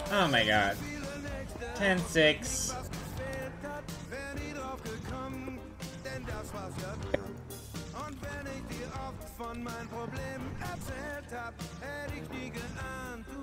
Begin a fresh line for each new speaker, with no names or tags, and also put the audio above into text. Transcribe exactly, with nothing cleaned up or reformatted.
Oh my god. ten six.
Und wenn ich dir oft von meinen Problemen erzählt hab, hätte ich nie geahnt,